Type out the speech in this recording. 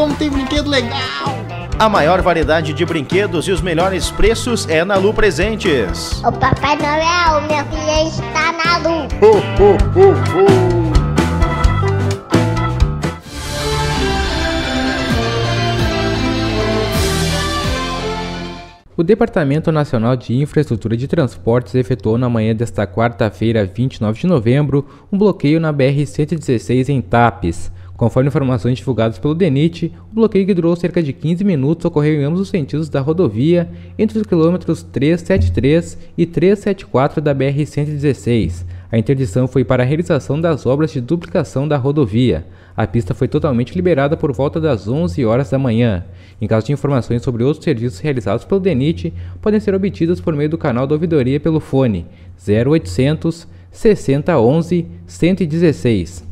como tem brinquedo legal! A maior variedade de brinquedos e os melhores preços é na Lu Presentes. O Papai Noel, meu filho está na Lu. Ho, ho, ho, ho. O Departamento Nacional de Infraestrutura de Transportes efetuou na manhã desta quarta-feira, 29 de novembro, um bloqueio na BR-116 em Tapes. Conforme informações divulgadas pelo DENIT, o bloqueio, que durou cerca de 15 minutos, ocorreu em ambos os sentidos da rodovia, entre os quilômetros 373 e 374 da BR-116. A interdição foi para a realização das obras de duplicação da rodovia. A pista foi totalmente liberada por volta das 11 horas da manhã. Em caso de informações sobre outros serviços realizados pelo DENIT, podem ser obtidas por meio do canal da ouvidoria pelo fone 0800 60 11 116.